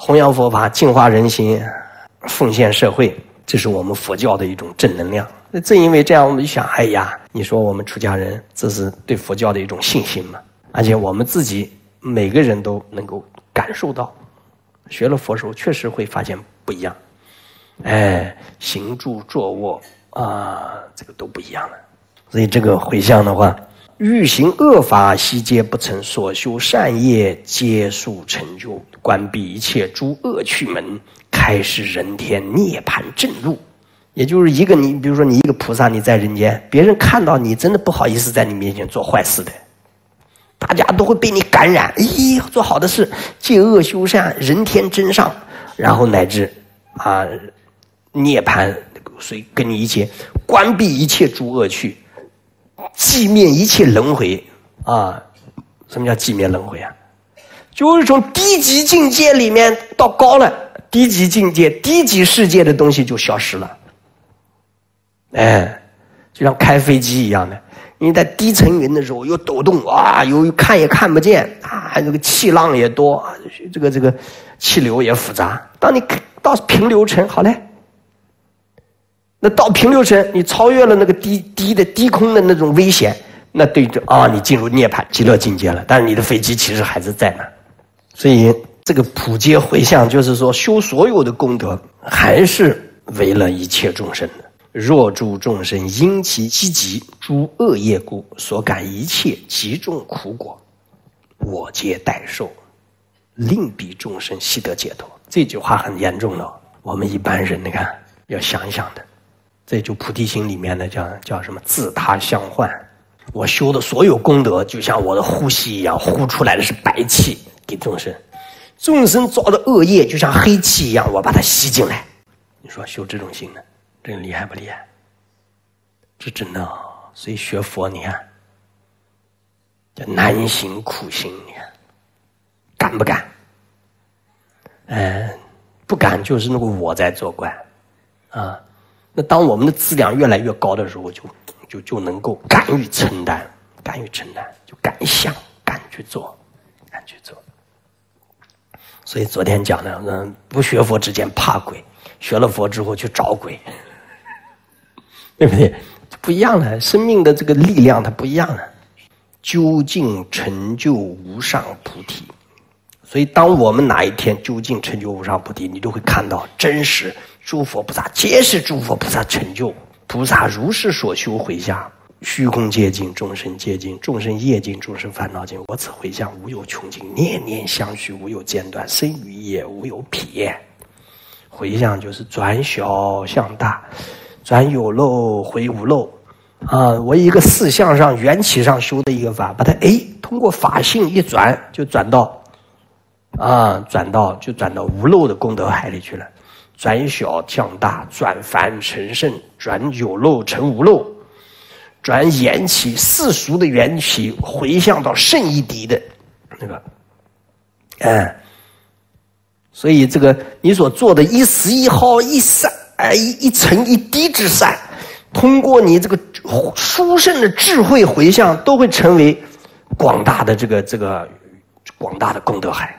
弘扬佛法，净化人心，奉献社会，这是我们佛教的一种正能量。那正因为这样，我们就想，哎呀，你说我们出家人，这是对佛教的一种信心嘛？而且我们自己每个人都能够感受到，学了佛手，确实会发现不一样。哎，行住坐卧啊，这个都不一样了。所以这个回向的话，欲行恶法，悉皆不成；所修善业，皆速成就。关闭一切诸恶趣门，开示人天涅槃正入。也就是一个你，比如说你一个菩萨，你在人间，别人看到你，真的不好意思在你面前做坏事的，大家都会被你感染。咦，做好的事，戒恶修善，人天真上，然后乃至啊涅槃，所以跟你一起关闭一切诸恶趣。寂灭一切轮回啊！什么叫寂灭轮回啊？就是从低级境界里面到高了，低级境界、低级世界的东西就消失了。哎，就像开飞机一样的，因为在低层云的时候有抖动啊，有看也看不见啊，这个气浪也多，这个这个气流也复杂。当你到平流层，好嘞。那到平流层，你超越了那个低低的低空的那种危险，那对着啊，你进入涅槃极乐境界了。但是你的飞机其实还是在那，所以这个普皆回向，就是说修所有的功德，还是为了一切众生的。若诸众生因其积极诸恶业故，所感一切极重苦果，我皆代受，令彼众生悉得解脱。这句话很严重了，我们一般人你看要想一想的。这就菩提心里面的叫叫什么自他相换，我修的所有功德就像我的呼吸一样，呼出来的是白气给众生，众生造的恶业就像黑气一样，我把它吸进来。你说修这种心呢，这厉害不厉害？这真的、哦、所以学佛你看叫难行苦行，你看敢不敢？嗯，不敢就是那个我在作怪啊。那当我们的质量越来越高的时候，就就就能够敢于承担，敢于承担，就敢想，敢去做，敢去做。所以昨天讲的，嗯，不学佛之前怕鬼，学了佛之后去找鬼，对不对？不一样的，生命的这个力量它不一样的。究竟成就无上菩提。所以当我们哪一天究竟成就无上菩提，你就会看到真实诸佛菩萨皆是诸佛菩萨成就，菩萨如是所修回向，虚空界尽，众生界尽，众生业尽，众生烦恼尽，我此回向无有穷尽，念念相续，无有间断，生于业，无有撇。回向就是转小向大，转有漏回无漏啊！我一个四相上缘起上修的一个法，把它哎通过法性一转，就转到啊转到就转到无漏的功德海里去了。转小向大，转凡成圣，转有漏成无漏，转缘起世俗的缘起回向到圣一滴的那个，哎，所以这个你所做的一丝一毫一善，哎，一一尘一滴之善，通过你这个殊胜的智慧回向，都会成为广大的这个这个广大的功德海。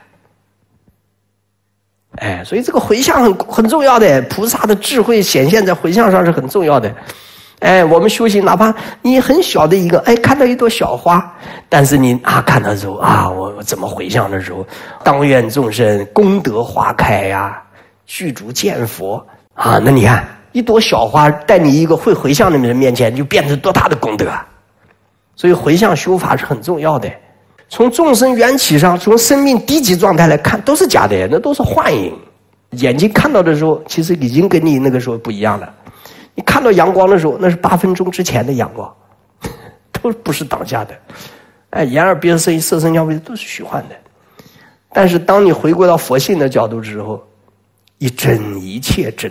哎，所以这个回向很很重要的，菩萨的智慧显现在回向上是很重要的。哎，我们修行，哪怕你很小的一个，哎，看到一朵小花，但是你啊看到的时候啊，我怎么回向的时候，当愿众生功德花开呀、啊，具足见佛啊，那你看一朵小花在你一个会回向的人面前，就变成多大的功德啊！所以回向修法是很重要的。从众生缘起上，从生命低级状态来看，都是假的，那都是幻影。眼睛看到的时候，其实已经跟你那个时候不一样了。你看到阳光的时候，那是八分钟之前的阳光，都不是当下的。哎，眼耳鼻舌身意色声香味都是虚幻的。但是当你回归到佛性的角度之后，一真一切真。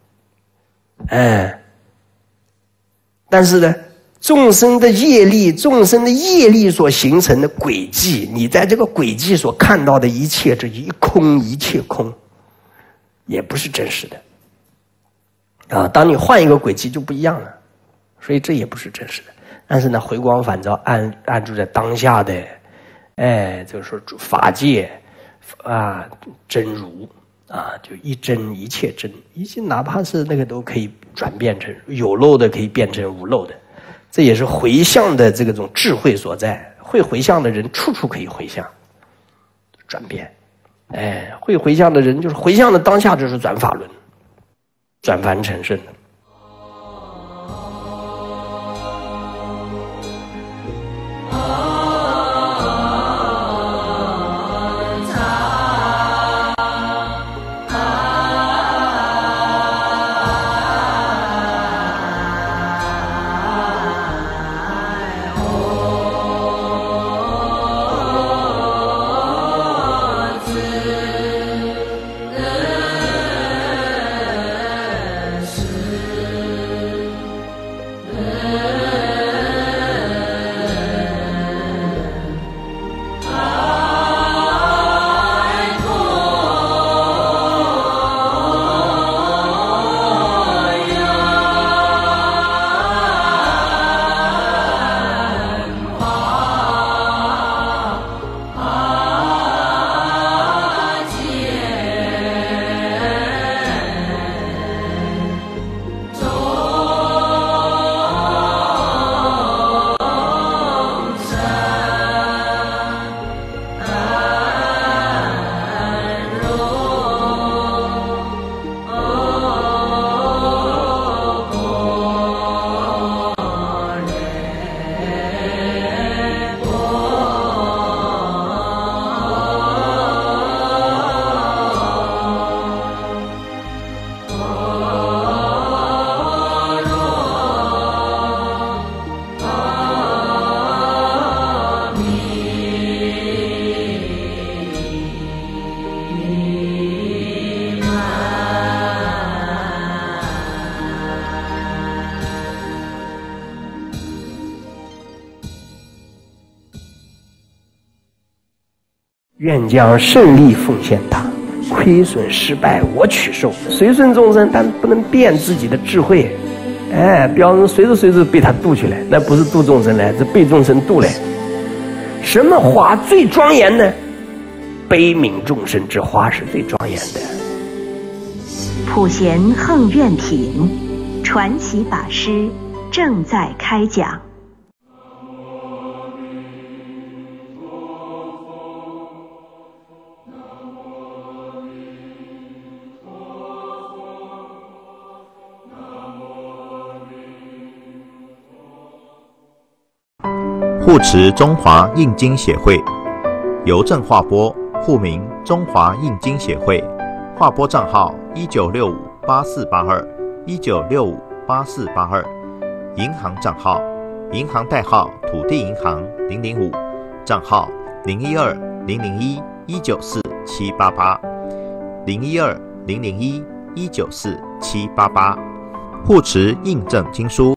哎，但是呢，众生的业力，众生的业力所形成的轨迹，你在这个轨迹所看到的一切，这一空一切空，也不是真实的。啊，当你换一个轨迹就不一样了，所以这也不是真实的。但是呢，回光返照，安安住在当下的，哎，就是说法界， 啊真如啊，就一真一切真，一切哪怕是那个都可以转变成有漏的，可以变成无漏的，这也是回向的这种智慧所在。会回向的人，处处可以回向，转变。哎，会回向的人，就是回向的当下就是转法轮，转凡成圣的。愿将胜利奉献他，亏损失败我取受。随顺众生，但不能变自己的智慧。哎，不要随着随着被他渡去了，那不是渡众生来，是被众生渡来。什么花最庄严呢？悲悯众生之花是最庄严的。 普贤横愿品传奇法师正在开讲。 护持中华印经协会，邮政划拨，户名中华印经协会，划拨账号一九六五八四八二一九六五八四八二，银行账号银行代号土地银行零零五，账号零一二零零一一九四七八八零一二零零一一九四七八八，护持印证经书。